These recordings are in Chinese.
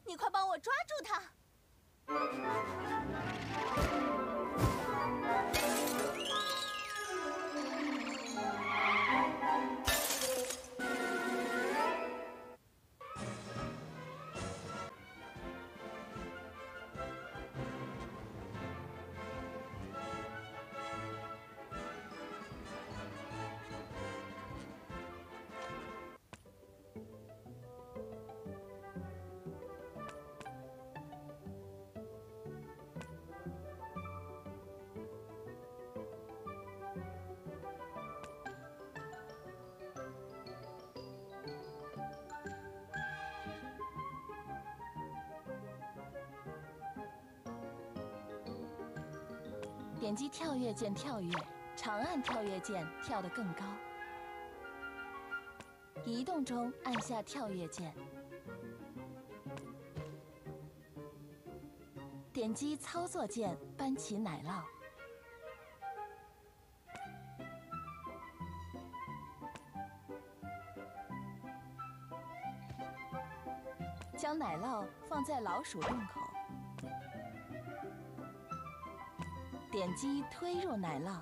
你快帮我抓住它！ 点击跳跃键跳跃，长按跳跃键跳得更高。移动中按下跳跃键。点击操作键搬起奶酪。将奶酪放在老鼠洞口。 点击推入奶酪，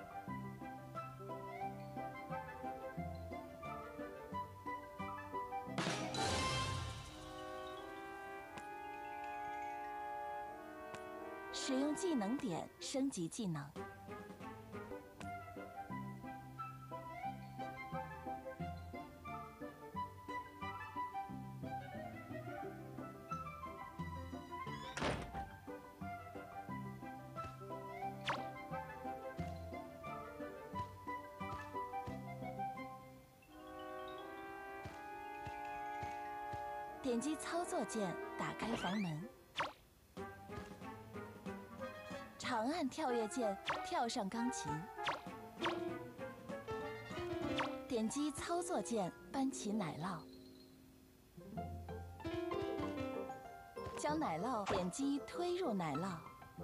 使用技能点升级技能。点击操作键打开房门，长按跳跃键跳上钢琴。点击操作键搬起奶酪，将奶酪点击推入奶酪。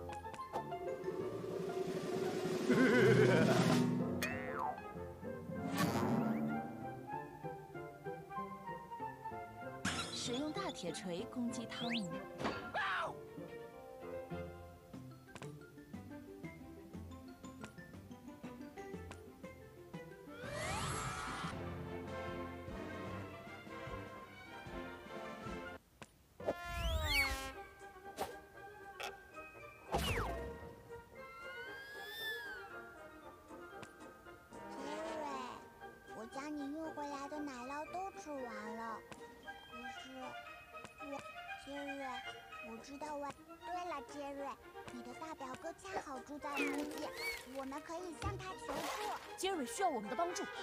使用大铁锤攻击汤姆。 我将你运回来的奶酪都吃完了。 杰瑞，我知道我。对了，杰瑞，你的大表哥恰好住在附近，我们可以向他求助。 杰瑞需要我们的帮助。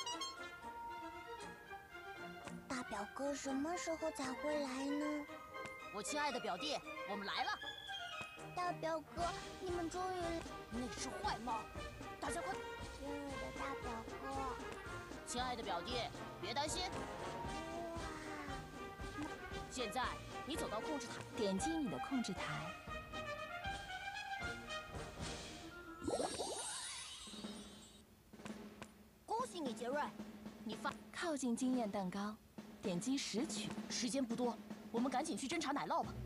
大表哥什么时候才会来呢？ 我亲爱的表弟，我们来了。 大表哥，你们终于…… 那只坏猫，大家快！ 杰瑞的大表哥， 亲爱的表弟，别担心。现在。 你走到控制台， 点击你的控制台， 恭喜你，杰瑞！你靠近经验蛋糕，点击拾取。 时间不多，我们赶紧去侦查奶酪吧。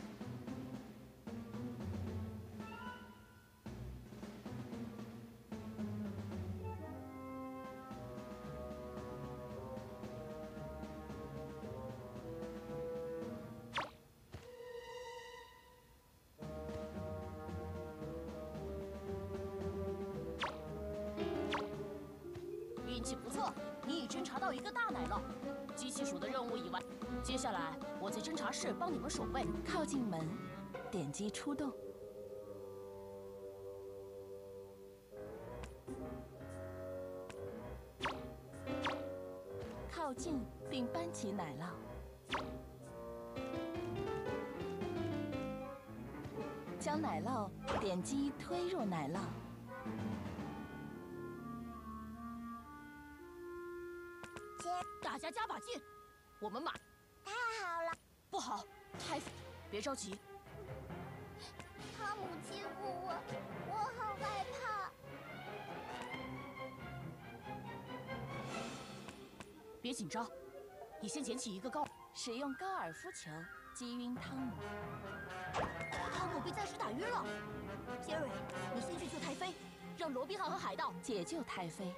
运气不错，你已侦查到一个大奶酪。机器鼠的任务已完，接下来我在侦查室帮你们守卫。 靠近门，点击出动。靠近并搬起奶酪。将奶酪点击推入奶酪。 大家加把劲，我们马…… 太好了！ 不好，太……别着急。 汤姆欺负我，我好害怕。 别紧张，你先捡起一个高…… 使用高尔夫球击晕汤姆。 汤姆被暂时打晕了。杰瑞，你先去救泰菲，让罗宾汉和海盗解救泰菲。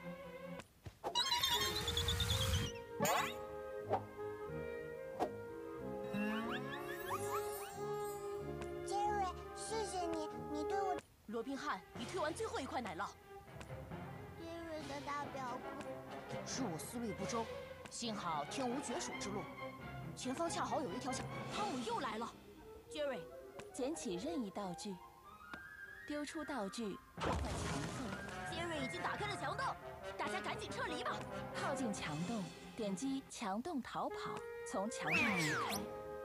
杰瑞，谢谢你，你对我。 罗宾汉，你推完最后一块奶酪。 杰瑞的大表哥， 是我思虑不周，幸好天无绝鼠之路，前方恰好有一条小。汤姆又来了。杰瑞， 捡起任意道具，丢出道具，破坏墙缝。 杰瑞已经打开了墙洞，大家赶紧撤离吧。 靠近墙洞，点击墙洞逃跑，从墙洞离开。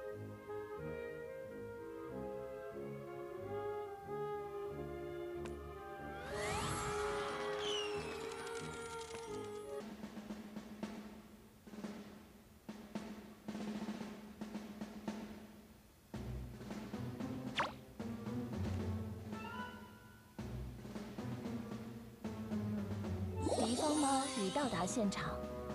敌方猫已到达现场。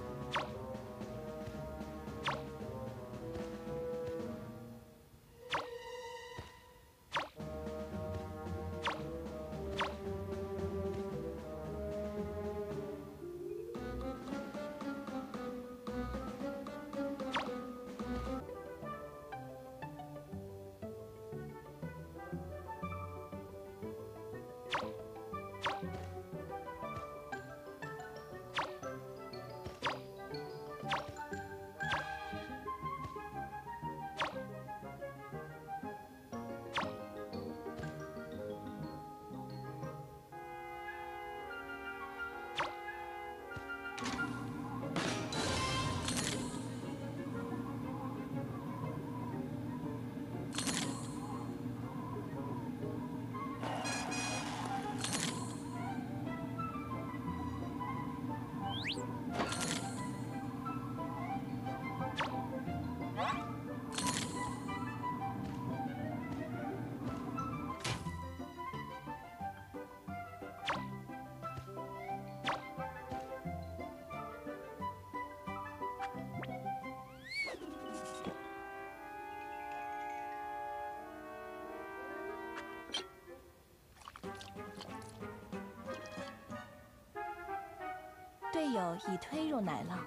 队友已推入奶酪。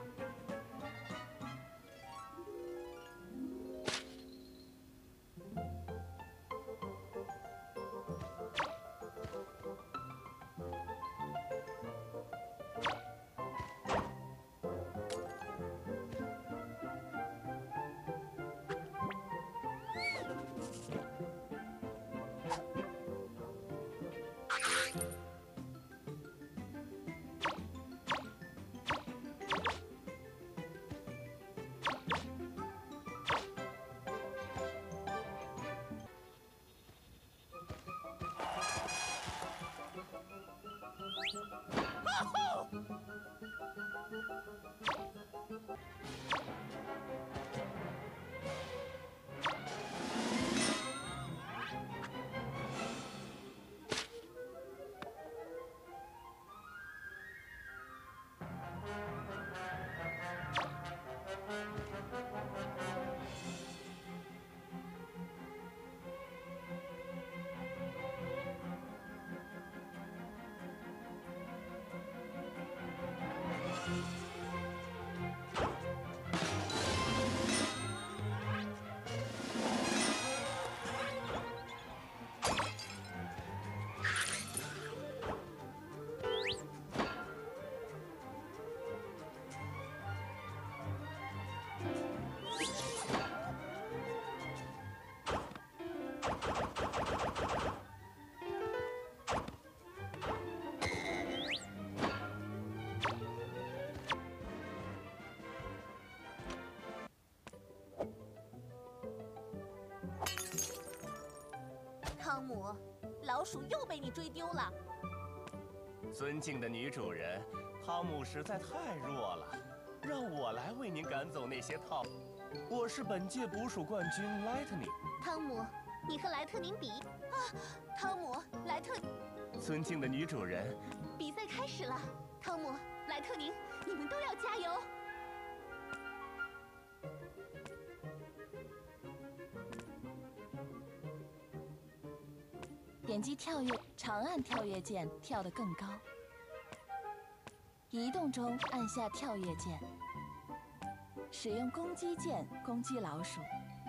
汤姆，老鼠又被你追丢了。 尊敬的女主人，汤姆实在太弱了，让我来为您赶走那些套。我是本届捕鼠冠军莱特宁。 汤姆，你和莱特宁比啊！汤姆，莱特， 尊敬的女主人， 比赛开始了。汤姆，莱特宁，你们都要加油！ 点击跳跃长按跳跃键，跳得更高。移动中按下跳跃键，使用攻击键攻击老鼠。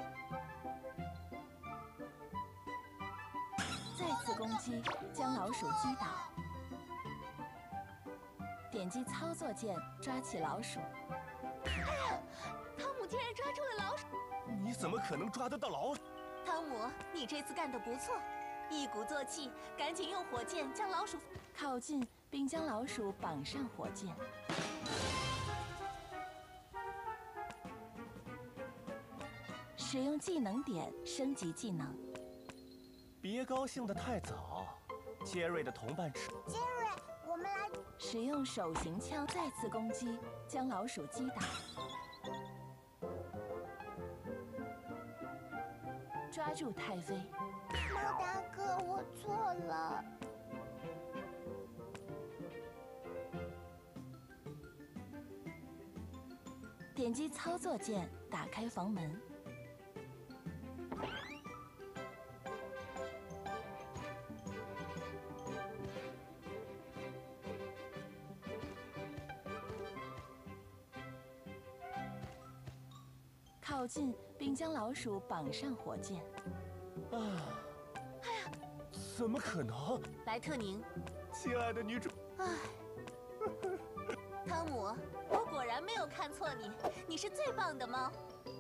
再次攻击，将老鼠击倒。点击操作键抓起老鼠。 汤姆竟然抓住了老鼠！ 你怎么可能抓得到老鼠？ 汤姆，你这次干得不错，一鼓作气，赶紧用火箭将老鼠靠近并将老鼠绑上火箭。使用技能点升级技能。 别高兴得太早，杰瑞的同伴吃。 杰瑞，我们来。 使用手型枪再次攻击，将老鼠击倒。抓住太妃。 猫大哥，我错了。 点击操作键打开房门。靠近并将老鼠绑上火箭。 啊！哎呀，怎么可能？ 莱特宁， 亲爱的女主， 唉，汤姆，我果然没有看错你，你是最棒的猫。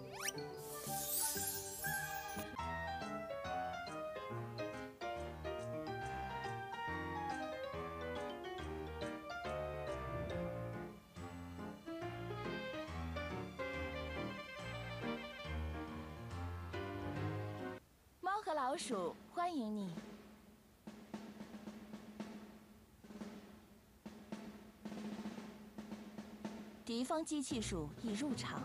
猫和老鼠，欢迎你。敌方机器鼠已入场。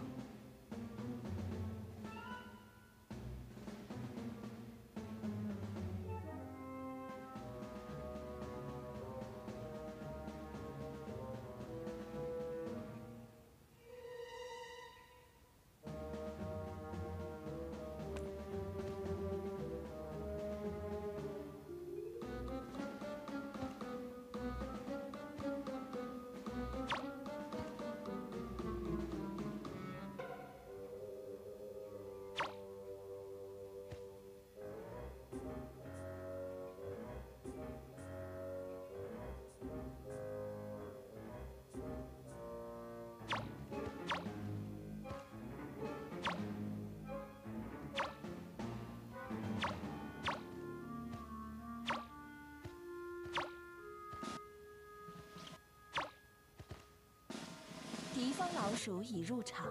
敌方老鼠已入场。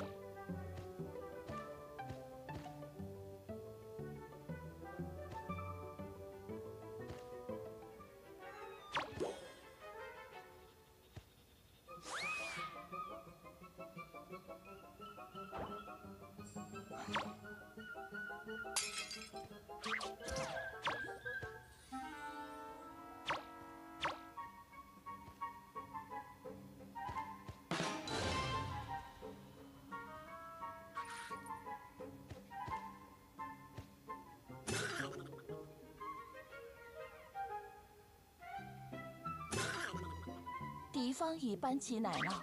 敌方已搬起奶酪。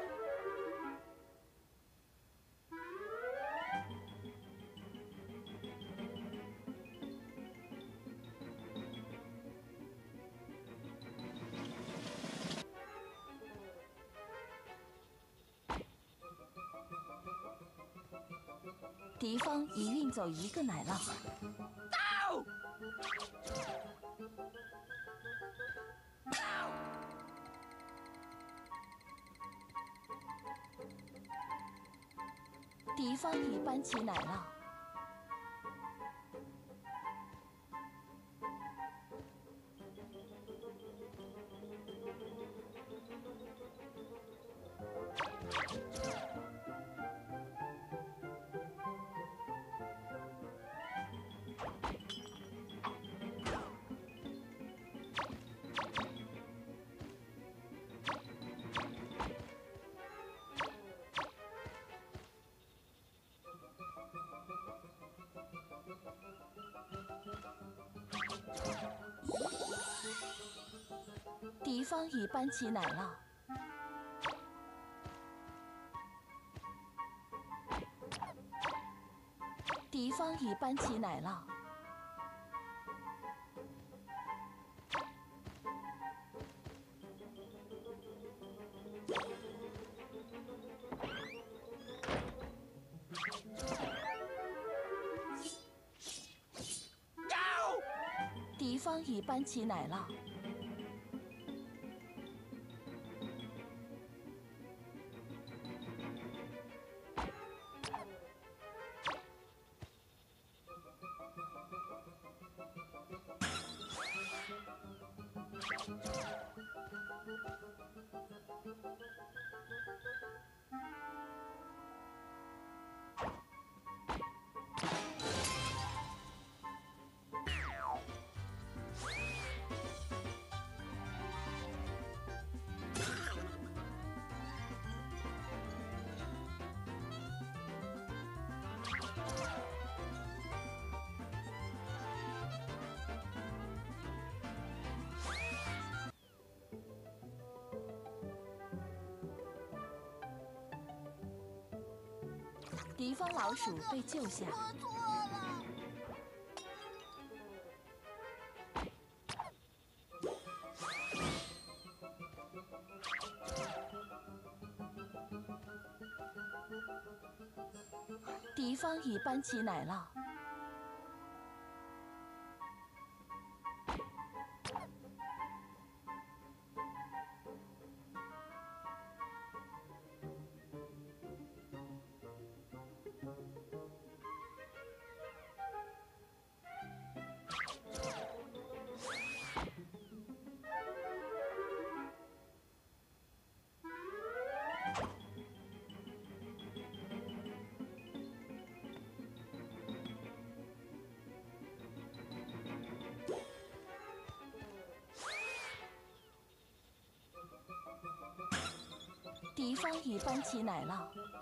敌方已运走一个奶酪。敌方已搬起奶酪。 敌方已搬起奶酪。敌方已搬起奶酪。敌方已搬起奶酪。敌方老鼠被救下。 我错了。 敌方已搬起奶酪。敌方已搬起奶酪。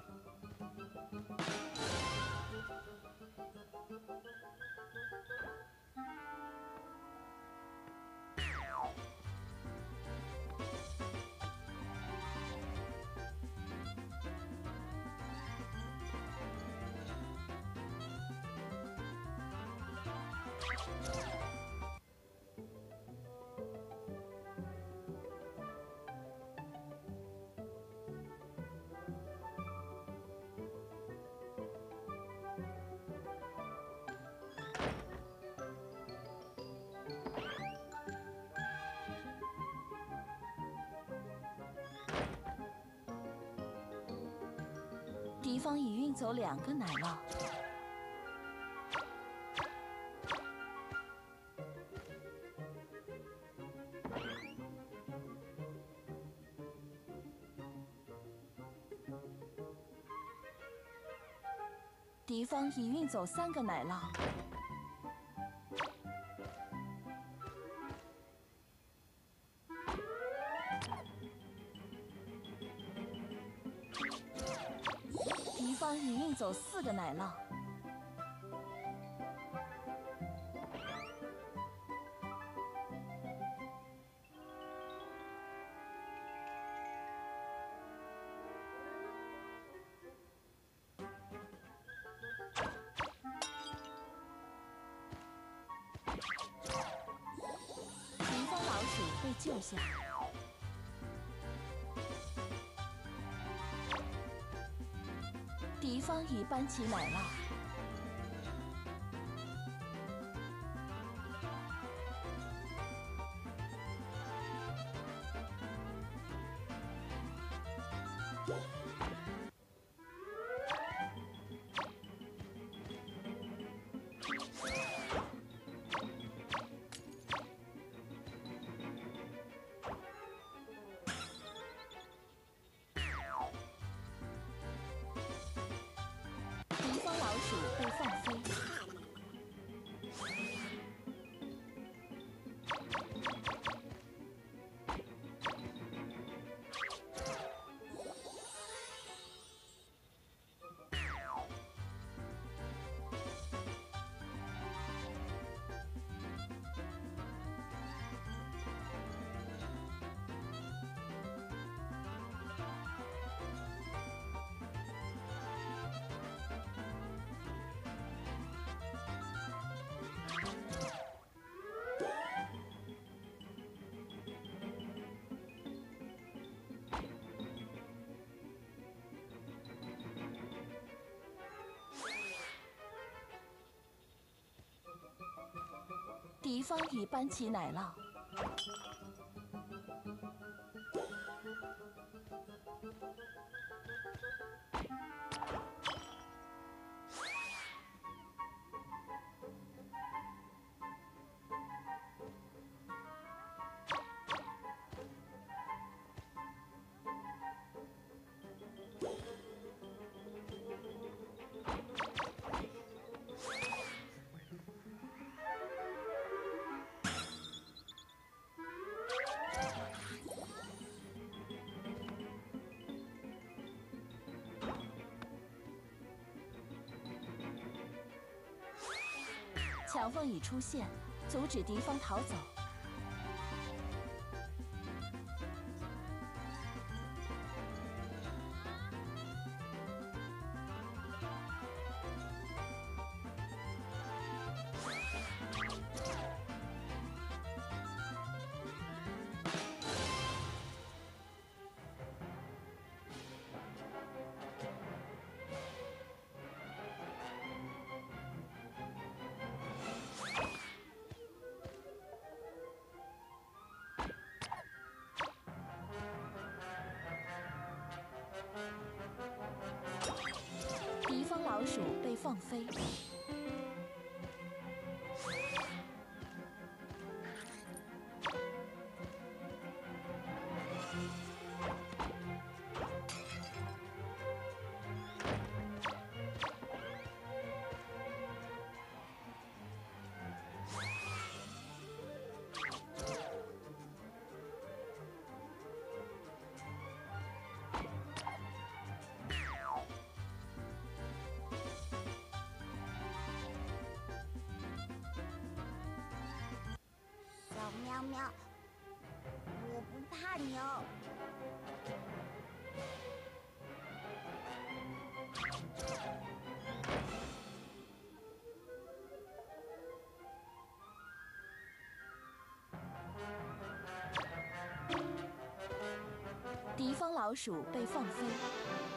敌方已运走2个奶酪。敌方已运走3个奶酪。敌方已运走4个奶酪。敌方老鼠被救下。敌方已搬起奶酪。敌方老鼠被放飞。 敌方已搬起奶酪。墙缝已出现，阻止敌方逃走。敌方老鼠被放飞。 小喵喵，我不怕牛。 敌方老鼠被放飞。